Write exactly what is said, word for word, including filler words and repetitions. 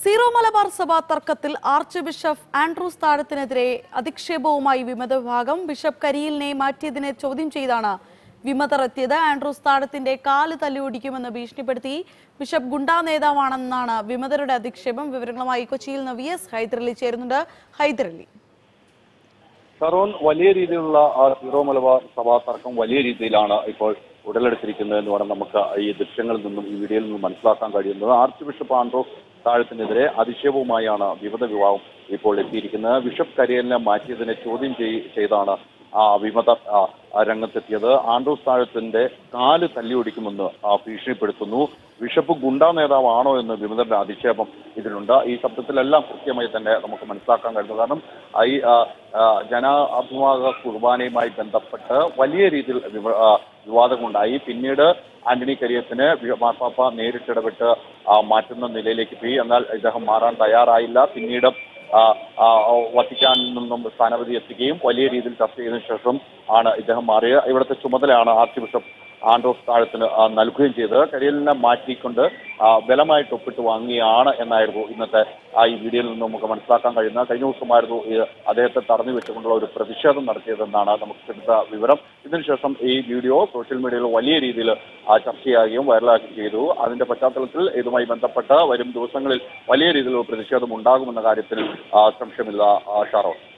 Zero Malabar സഭ തർക്കത്തിൽ archbishop Andrews താഴത്തിനെതിരെ അധിക്ഷേപവുമായി വിമത വിഭാഗം. ബിഷപ്പ് കരിയിലിനെ മാറ്റിയതിനെ ചോദ്യം ചെയ്താണ് വിമതർ എത്തിയത്. ആൻഡ്രൂസ് താഴത്തിന്റെ കാല് തല്ലിയൊടിക്കുമെന്ന് ഭീഷണിപ്പെടുത്തി. ബിഷപ്പ് ഗുണ്ടാ നേതാവാണെന്നാണ് വിമതരുടെ അധിക്ഷേപം. വിവരങ്ങളുമായി കൊച്ചിയിൽ നിന്ന് വി എസ് ഹൈദരലി ചേരുന്നുണ്ട്. ഹൈദരലി, ഷറോൺ, വലിയ രീതിയിലുള്ള ആ സീറോ മലബാർ സഭാ തർക്കം വലിയ രീതിയിലാണ് ഇപ്പോൾ ഉടലെടുത്തിരിക്കുന്നത് എന്ന് വേണം നമുക്ക് ഈ ദൃശ്യങ്ങളിൽ നിന്നും ഈ വീഡിയോയിൽ നിന്നും മനസ്സിലാക്കാൻ കഴിയുന്നത്. ആർച്ച് ബിഷപ്പ് ആൻഡ്രൂസ് താഴത്തിനെതിരെ അധിക്ഷേപവുമായാണ് വിമത വിഭാഗം ഇപ്പോൾ എത്തിയിരിക്കുന്നത്. ബിഷപ്പ് കരിയലിനെ മാറ്റിയതിനെ ചോദ്യം ചെയ്താണ് ആ വിമതർ രംഗത്തെത്തിയത്. ആൻഡ്രൂസ് താഴത്തിന്റെ കാല് തല്ലിയൊടിക്കുമെന്ന് ഭീഷണിപ്പെടുത്തുന്നു. ബിഷപ്പ് ഗുണ്ടാ നേതാവാണോ എന്ന് വിമതരുടെ അധിക്ഷേപം ഇതിലുണ്ട്. ഈ ശബ്ദത്തിലെല്ലാം കൃത്യമായി തന്നെ നമുക്ക് മനസ്സിലാക്കാൻ കഴിയുന്നു. കാരണം ഈ ജനാഭിമുഖ കുർബാനയുമായി ബന്ധപ്പെട്ട് വലിയ രീതിയിൽ വിവാദങ്ങളുണ്ടായി. പിന്നീട് ആന്റണി കരിയത്തിന് മാർപ്പാപ്പ നേരിട്ടിടപെട്ട് മാറ്റുന്ന നിലയിലേക്ക് പോയി. എന്നാൽ ഇദ്ദേഹം മാറാൻ തയ്യാറായില്ല. പിന്നീട് വത്തിക്കാനിൽ നിന്നും സ്ഥാനപതി എത്തുകയും വലിയ രീതിയിൽ ചർച്ച ചെയ്തതിനു ശേഷം ആണ് ഇദ്ദേഹം മാറിയത്. ഇവിടുത്തെ ചുമതലയാണ് ആർച്ച് ബിഷപ്പ് ആൻഡ്രൂസ് താഴത്തിന് നൽകുകയും ചെയ്തത്. കരിയലിനെ മാറ്റിക്കൊണ്ട് ബലമായിട്ട് ഒപ്പിട്ട് വാങ്ങിയാണ് എന്നായിരുന്നു ഇന്നത്തെ ആ ഈ വീഡിയോയിൽ നിന്ന് നമുക്ക് മനസ്സിലാക്കാൻ കഴിയുന്നത്. കഴിഞ്ഞ ദിവസമായിരുന്നു അദ്ദേഹത്തെ തടഞ്ഞു വെച്ചുകൊണ്ടുള്ള ഒരു പ്രതിഷേധം നടത്തിയതെന്നാണ് നമുക്ക് കിട്ടുന്ന വിവരം. ഇതിനുശേഷം ഈ വീഡിയോ സോഷ്യൽ മീഡിയയിൽ വലിയ രീതിയിൽ ചർച്ചയാകുകയും വൈറലാക്കുകയും ചെയ്തു. അതിന്റെ പശ്ചാത്തലത്തിൽ ഇതുമായി ബന്ധപ്പെട്ട് വരും ദിവസങ്ങളിൽ വലിയ രീതിയിലുള്ള പ്രതിഷേധം ഉണ്ടാകുമെന്ന കാര്യത്തിൽ സംശയമില്ല ഷാറോൺ.